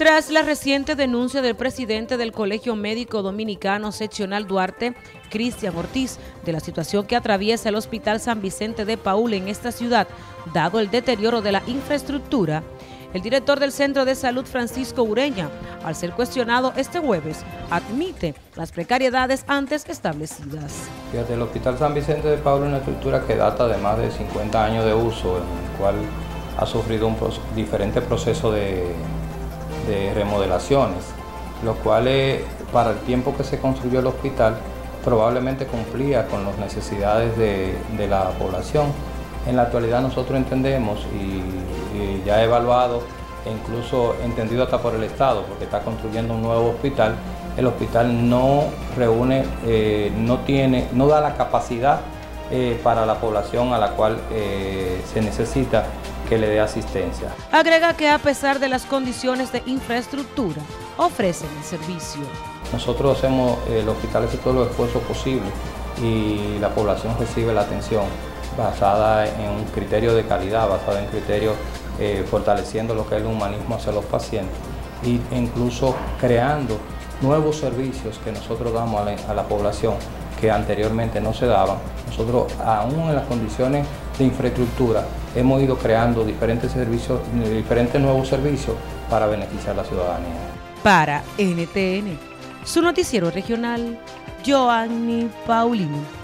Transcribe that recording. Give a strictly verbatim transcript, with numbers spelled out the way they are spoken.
Tras la reciente denuncia del presidente del Colegio Médico Dominicano Seccional Duarte, Cristian Ortiz, de la situación que atraviesa el Hospital San Vicente de Paúl en esta ciudad, dado el deterioro de la infraestructura, el director del Centro de Salud, Francisco Ureña, al ser cuestionado este jueves, admite las precariedades antes establecidas. Fíjate, el Hospital San Vicente de Paúl es una estructura que data de más de cincuenta años de uso, en el cual ha sufrido un proceso, diferentes procesos de, de remodelaciones, los cuales para el tiempo que se construyó el hospital probablemente cumplía con las necesidades de, de la población. En la actualidad nosotros entendemos y, y ya evaluado e incluso entendido hasta por el Estado, porque está construyendo un nuevo hospital, el hospital no reúne, eh, no tiene, no da la capacidad eh, para la población a la cual eh, se necesita que le dé asistencia. Agrega que a pesar de las condiciones de infraestructura, ofrecen el servicio. Nosotros hacemos, el hospital hace todos los esfuerzos posibles y la población recibe la atención basada en un criterio de calidad, basada en criterios eh, fortaleciendo lo que es el humanismo hacia los pacientes e incluso creando nuevos servicios que nosotros damos a la, a la población que anteriormente no se daban. Nosotros, aún en las condiciones de infraestructura, hemos ido creando diferentes servicios, diferentes nuevos servicios para beneficiar a la ciudadanía. Para N T N, su noticiero regional, Joanny Paulino.